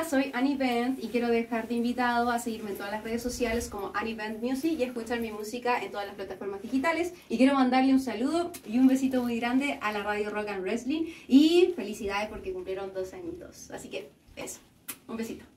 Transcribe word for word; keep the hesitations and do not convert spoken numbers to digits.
soy Annie Bent y quiero dejarte invitado a seguirme en todas las redes sociales como Annie Bent Music y escuchar mi música en todas las plataformas digitales. Y quiero mandarle un saludo y un besito muy grande a la radio Rock and Wrestling y felicidades porque cumplieron dos añitos. Así que eso, un besito.